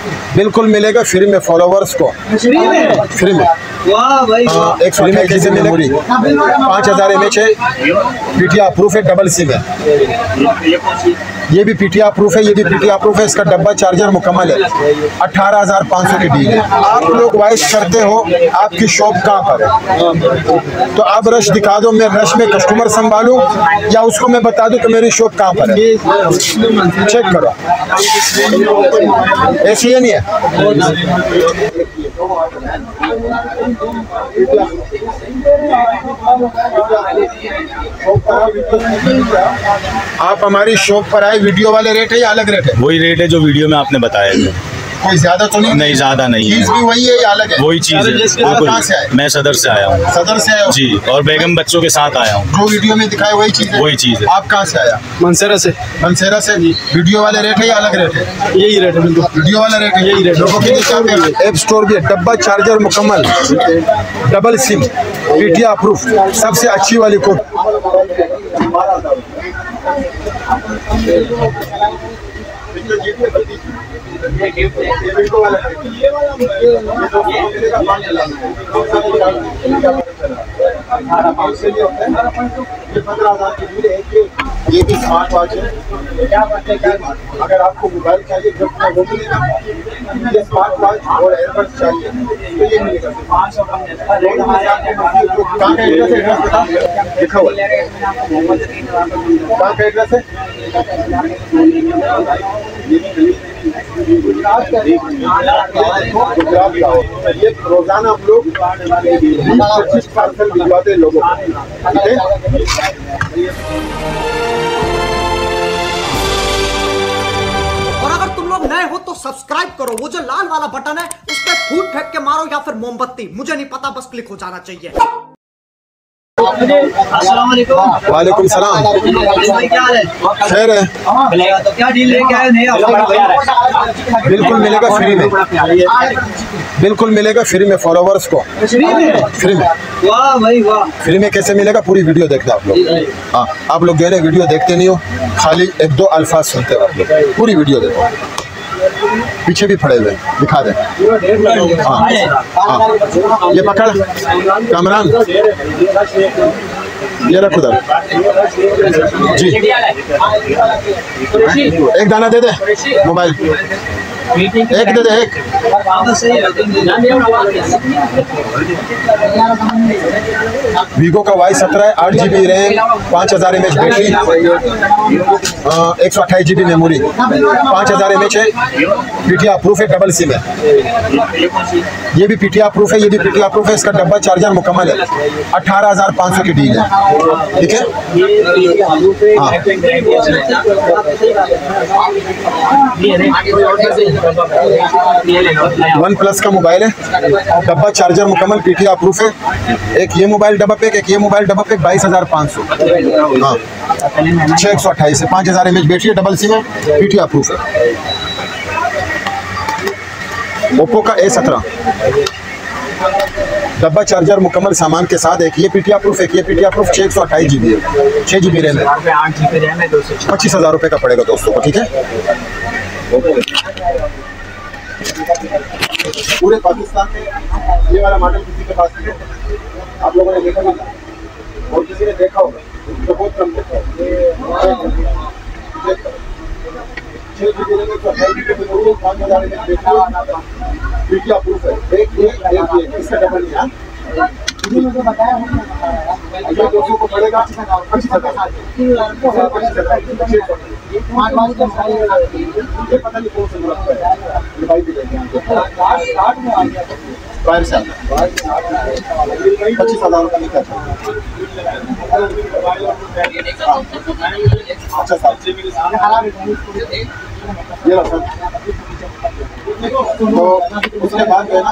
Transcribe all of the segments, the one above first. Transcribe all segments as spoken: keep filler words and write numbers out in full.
बिल्कुल मिलेगा फ्री में फॉलोवर्स को, फ्री में। वाह भाई वाह। एक फ्री में कैसे मेमोरी पाँच हजार एम एच है, पीटीआर प्रूफ है, डबल सिम है। ये भी पीटीआर प्रूफ है, ये भी पीटीआर प्रूफ है। इसका डब्बा चार्जर मुकम्मल है। अठारह हजार पाँच सौ की डील है। आप लोग वाइस करते हो आपकी शॉप कहाँ पर है, तो आप रश दिखा दो, मैं रश में कस्टमर संभालूं या उसको मैं बता दूं कि मेरी शॉप कहाँ पर है। चेक करो, ऐसी है नहीं है। आप हमारी शॉप पर आए, वीडियो वाले रेट है या अलग रेट है? वही रेट है जो वीडियो में आपने बताया था। कोई ज्यादा तो नहीं? नहीं ज्यादा नहीं है। चीज भी वही है या अलग है? वही चीज है। कहाँ से आए? मैं सदर से आया हूँ। सदर से आया जी, और बेगम बच्चों के साथ आया हूँ। जो वीडियो में दिखाया वही चीज है? वही चीज है। आप कहाँ से आया? मनसेरा से। मनसेरा से। वीडियो वाले रेट है या अलग रेट है? यही रेट है बिल्कुल। वीडियो वाला रेट है, यही रेट है। ऐप स्टोर भी है, डब्बा चार्जर मुकम्मल, डबल सिम, पीटीआर प्रूफ, सबसे अच्छी वाली कोड। ये भी स्मार्ट वॉच है। अगर आपको मोबाइल चाहिए जब वो मिलेगा, ये स्मार्ट वॉच और एयरबड्स चाहिए तो ये मिलेगा। कहाँ का एड्रेस है? एड्रेस बता, लिखा हुआ है। कहाँ का एड्रेस है? गुजरात का। गुजरात का हो। ये रोजाना हम लोग पच्चीस पार्सल भिजवाते हैं लोगों को, ठीक है? और अगर तुम लोग नए हो तो सब्सक्राइब करो, वो जो लाल वाला बटन है उस पर फूट फेंक के मारो या फिर मोमबत्ती, मुझे नहीं पता, बस क्लिक हो जाना चाहिए। वालेकुम सलाम। क्या हाल है? खैर है। तो क्या डील लेके आए? नहीं बिल्कुल मिलेगा फ्री में, बिल्कुल मिलेगा फ्री में फॉलोवर्स को, फ्री में। वाह भाई वाह। फ्री में कैसे मिलेगा? पूरी वीडियो देखना आप लोग। हाँ, आप लोग जो है वीडियो देखते नहीं हो, खाली एक दो अल्फाज सुनते हो। आप लोग पूरी वीडियो देखो, पीछे भी पड़े हुए दिखा दे। हाँ हाँ, ये पकड़ कामरान, ये रख उधर जी। एक दाना दे दे मोबाइल, एक दे दे एक। वीगो का वाई सत्रह है, आठ जी बी रैम, पाँच हजार एम एच बैटरी, एक सौ अट्ठाईस जी बी मेमोरी, पाँच हजार एम एच है, पीटीआर प्रूफ है, डबल सिम है। ये भी पीटीआर प्रूफ है, ये भी पीटीआर प्रूफ है। इसका डब्बा चार्जर मुकम्मल है। अठारह हजार पाँच सौ की डील है, ठीक है? हाँ, वन प्लस का मोबाइल है, डब्बा चार्जर मुकम्मल, पीटीआर प्रूफ है। एक ये मोबाइल डब्बा पैक, एक ये मोबाइल डब्बा पैक, बाईस हजार पाँच सौ। हाँ, छः एक सौ अट्ठाईस है, पाँच हजार एम एच बैटरी है, डबल सिम है, पीटीआर प्रूफ है। ओप्पो का ए सत्रह, डब्बा चार्जर मुकम्मल सामान के साथ, एक ये पीटीआर प्रूफ, एक ये पीटीआर प्रूफ, छः एक सौ अट्ठाईस जी बी है, छः जी बी रैम है, पच्चीस हजार रुपये का पड़ेगा दोस्तों को, ठीक है? पूरे पाकिस्तान में ये वाला मॉडल किसी के पास नहीं है, आप लोगों ने देखा होगा और किसी ने देखा होगा तो बहुत कम देखा होगा। छः जी बी रहेगा तो अट्ठाईस जी बी पाँच हजार एम एच पीटीआर प्रूफ है। एक ये एक ये इसका डबल है। मुझे बताया दोस्तों को पड़ेगा पच्चीस हजार। ये पता नहीं कौन सा रखता है, ये भाई भी लेंगे बाहर से पच्चीस हजार रुपये निकल। अच्छा साहब, ये रहा तो उसके बाद जो है ना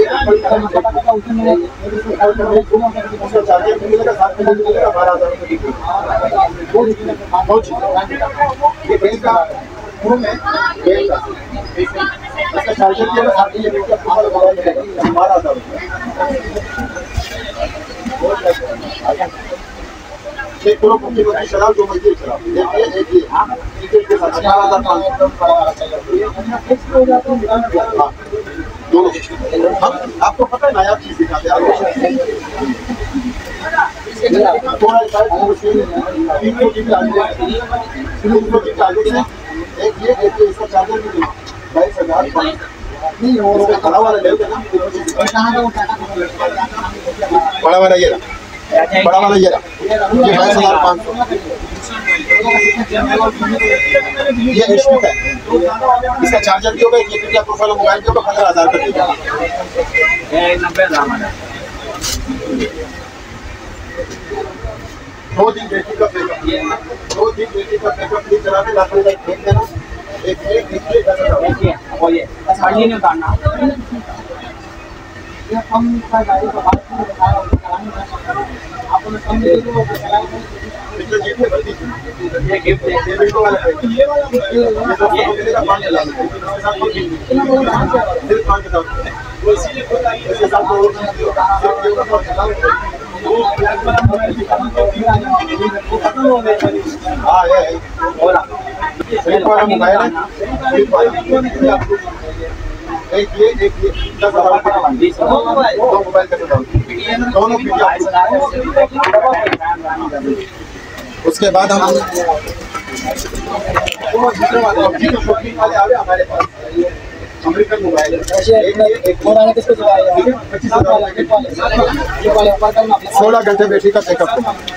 उसका चार्जर मिलेगा, साथ में मिलेगा बारह हजार रुपये। ये बेल का रूम है, बेल का इसका चार्जर मिलेगा, साथ में मिलेगा बारह हजार रुपये। एक करो कुकी को शराब जो मर्जी शराब एक ये एक ये टिकट के साथ अठारह हजार पाँच सौ दोनों हम आपको पता है नया चीज दिखाते हैं थोड़ा तीन सौ की चार्जेस है एक ये एक ये इसका चार्जर भी बाईस हजार नहीं हो बड़ा वाला ले ना बड़ा वाला ये बड़ा वाला ये ये बाईस हजार पाँच सौ ये एच पी का है इसका चार्जर भी होगा ये क्या प्रोफाइल मोबाइल के ऊपर पंद्रह हजार का दो दिन बैटरी का बैकअप दो दिन बैटरी का बैकअप नहीं चला के लाख रुपए फेंक देना एक एक एक और ये गाड़ी नहीं उतारना ये हम का गाड़ी का बात नहीं बताया आपको मैं कम दे दूं पिछले जीप में भर्ती ये गिफ्ट है पेमेंट वाला है ये वाला ये का पांच चला सिर्फ पांच का वो इसीलिए बोला इसके साथ वो हाँ ये एक वाला मोबाइल है एक ये एक ये दस हजार दो मोबाइल का दोनों उसके बाद हम हमारे पास अमेरिकन मोबाइल सोलह घंटे बैटरी का बैकअप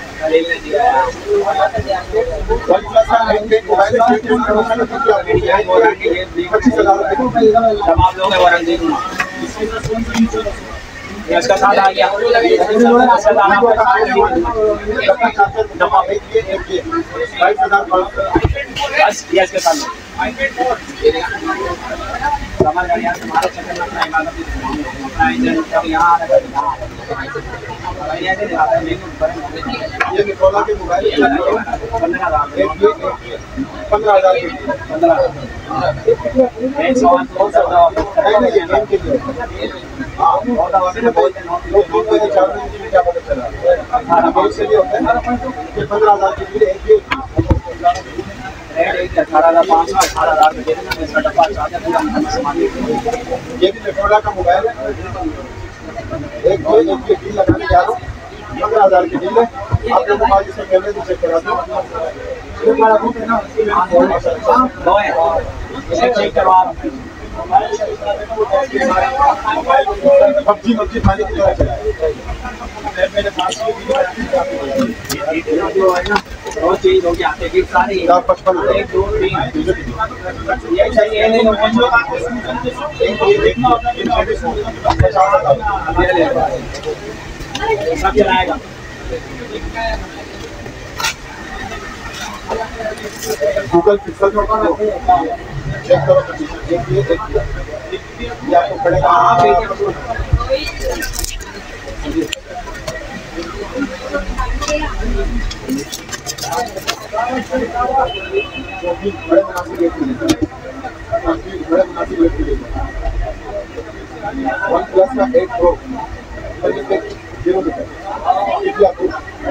पच्चीस हजार इसका साथ आ गया बस ये इसके साथ हमारे यहाँ से हमारे चक्कर में अपना इमारत अपना इंजन यहाँ ये निकोला के मोबाइल पंद्रह हजार पंद्रह हजार पंद्रह क्या पता चला पंद्रह हजार के लिए अठारह हजार पाँच सौ अठारह हजार में दे देना इसका डब्बा चार्जर पूरा सामान ये भी निकोला का मोबाइल है एक दो एक की डील लगाने जा रहा हूँ पंद्रह हजार की डील है आप लोग मोबाइल से कैमरे से चेक करा दो चेक करवा पबजी पबजी खाने की तरह चला मेरे पास दो चीज हो गया टिकट सारी पचपन एक दो तीन ये चाहिए नहीं सब चलाएगा गूगल पिक्सल में चेक करो देखिए देखिए ये आपको पड़ेगा बड़े मुनासिब रेट मिलेगा बड़े मुनासिब रेट मिलेगा वन प्लस का एट प्रो जीरो मीटर आपको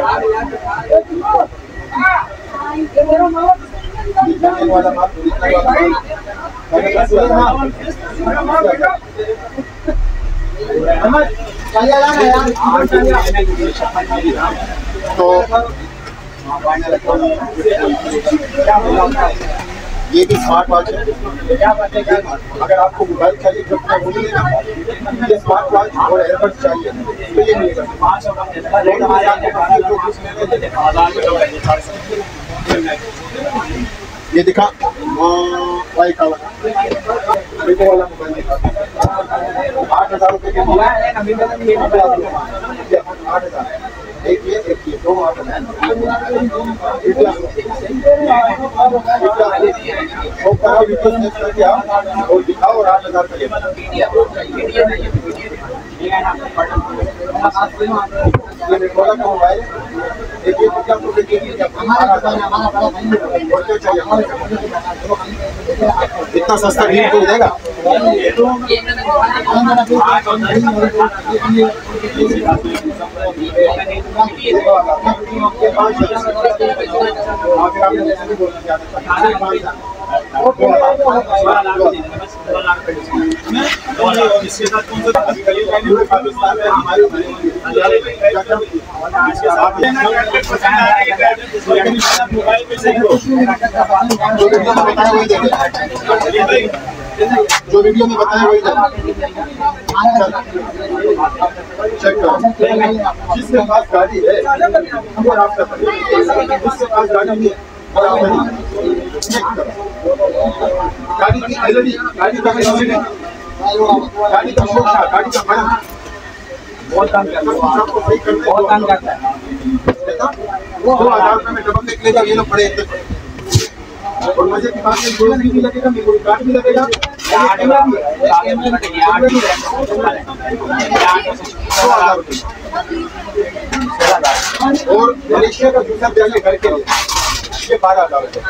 वाला माल तो ये भी स्मार्ट वॉच है अगर आपको मोबाइल चाहिए तो ये स्मार्ट वॉच और एयरबड्स चाहिए तो ये मिलेगा ये दिखा वाई का वीवो वाला मोबाइल दिखा आठ हजार रुपये के आठ हजार एक ये एक ये दो आठ हजार और दिखाओ और आठ हजार इतना सस्ता डील कोई देगा? जो वीडियो में बताया वही चेक करो। जिसके पास गाड़ी है वो रास्ता पर, जिसके पास गाड़ी नहीं है चेक करो। गाड़ी की एलईडी, गाड़ी का एक्सीडेंट, गाड़ी का शोशा, गाड़ी का भरम बहुत काम करता है, बहुत काम करता है। दो हजार रुपये में डबल निकलेगा, ये लोग बड़े और मजे की बात है, गोल्ड भी लगेगा, मेमोरी कार्ड भी लगेगा, और मलेशिया का जूता चाहिए घर के लिए, ये बारह हजार रुपये।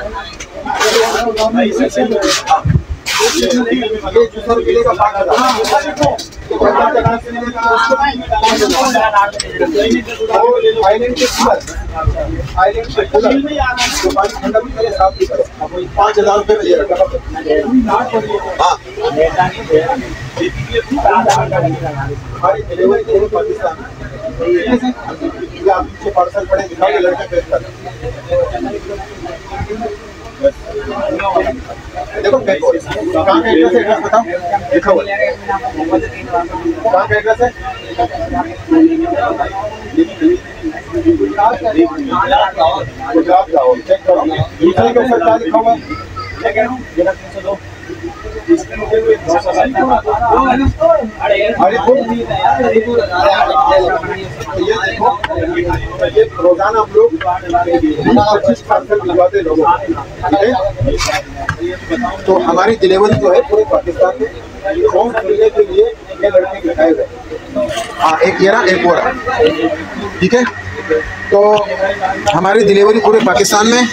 ये जूसर मिलेगा पाँच हजार। आइलैंड के कूलर, आइलैंड के कूलर जो पानी ठंडा भी करे साफ भी करे, पाँच हजार रुपये में ये रखा। हाँ, हमारी डिलीवरी के पाकिस्तान आप पीछे पार्सल पड़े दिखाओगे लड़के पेश कर। देखो कहाँ का एड्रेस है, एड्रेस बताओ, लिखा हुआ कहाँ का एड्रेस है? गुजरात जाओ, चेक करो दूसरे के ऊपर क्या लिखा हुआ है। ये रोजाना हम लोग पच्चीस पार्सल भिजवाते लोगों को, ठीक है? तो हमारी डिलीवरी जो है पूरे पाकिस्तान में होम मिलने के लिए ये लड़के दिखाए गए। हाँ, एक ये रहा, एक और रहा, ठीक है? तो हमारी डिलीवरी पूरे पाकिस्तान में,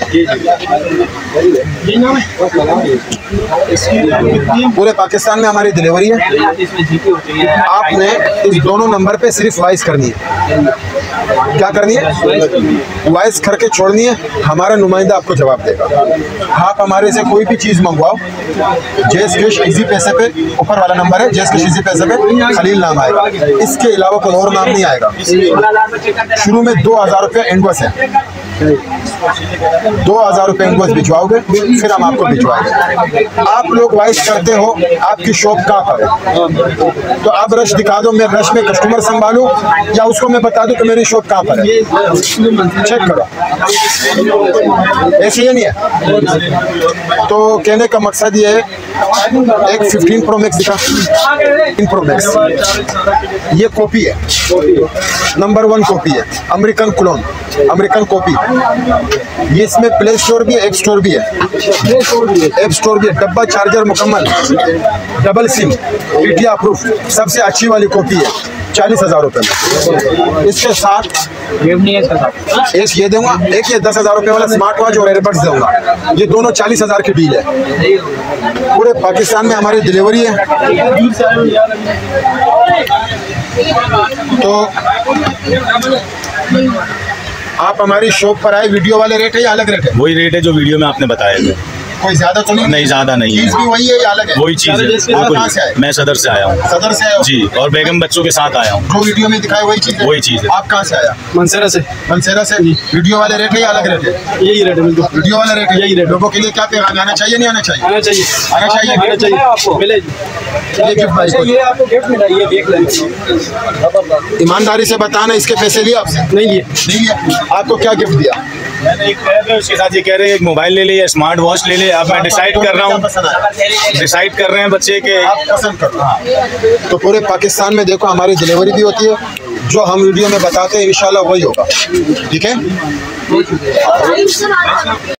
पूरे पाकिस्तान में हमारी डिलीवरी है। आपने इस दोनों नंबर पे सिर्फ वॉइस करनी है। क्या करनी है? वॉइस करके छोड़नी है, हमारा नुमाइंदा आपको जवाब देगा। आप हमारे से कोई भी चीज़ मंगवाओ, जेस कैश इजी पैसे पे, ऊपर वाला नंबर है, जेस कैश इजी पैसे पे खलील नाम आएगा, इसके अलावा कोई और नाम नहीं आएगा। शुरू में दो हजार रुपये इनवॉइस है, दो हजार रुपये इनवॉइस भिजवाओगे, फिर हम आपको भिजवाएंगे। आप लोग वॉइस करते हो, आपकी शॉप कहाँ पर है? तो आप रश दिखा दो, मैं रश में कस्टमर संभालूं या उसको मैं बता दूं कि मेरी शॉप कहाँ पर है? चेक करो, ऐसे ही नहीं है। तो कहने का मकसद ये है, एक फिफ्टीन प्रो मैक्स दिखा, फिफ्टीन प्रो मैक्स ये कॉपी है, नंबर वन कॉपी है, अमेरिकन क्लोन, अमेरिकन कॉपी। ये इसमें प्ले स्टोर भी है, ऐप स्टोर भी है, ऐप स्टोर भी है, डब्बा चार्जर मुकम्मल, डबल सिम, पीटीआई अप्रूफ, सबसे अच्छी वाली कॉपी है, चालीस हजार रुपये में। इसके साथ एक ये दूंगा, एक ये दस हजार रुपये वाला स्मार्ट वॉच और एयरबड्स दूंगा, ये दोनों चालीस हजार की डील है। पूरे पाकिस्तान में हमारी डिलीवरी है। तो आप हमारी शॉप पर आए, वीडियो वाले रेट है या अलग रेट है? वही रेट है जो वीडियो में आपने बताया था। कोई ज्यादा तो नहीं? नहीं, ज्यादा नहीं है। चीज भी वही है या अलग है? वही चीज है। आप कहाँ से आए? मैं सदर से आया हूँ। सदर से आए हो? जी, और बेगम बच्चों के साथ आया हूँ। जो वीडियो में दिखाया वही चीज है? वही चीज है। आप कहाँ से आया? मनसेरा से। मनसेरा से। वीडियो वाले रेट है या अलग रेट है? यही रेट है, बिल्कुल वीडियो वाला रेट है, यही रेट। लोगों के लिए क्या पैगाम आना चाहिए, नहीं आना चाहिए? आना चाहिए, आना चाहिए, आना चाहिए आपको मिलेगी। ये गिफ्ट भाई को, ये आपको गिफ्ट मिला, ये देख लें। ईमानदारी से बताना, इसके पैसे लिए आपसे? नहीं लिए। नहीं लिया। आपको क्या गिफ्ट दिया? मैंने एक कह रहे उसके साथ ये कह रहे हैं एक मोबाइल ले ले या स्मार्ट वॉच ले ले। अब मैं डिसाइड कर रहा हूँ, डिसाइड कर रहे हैं बच्चे के आप पसंद करो। तो पूरे पाकिस्तान में देखो हमारी डिलीवरी भी होती है, जो हम वीडियो में बताते हैं इंशाल्लाह वही होगा, ठीक है?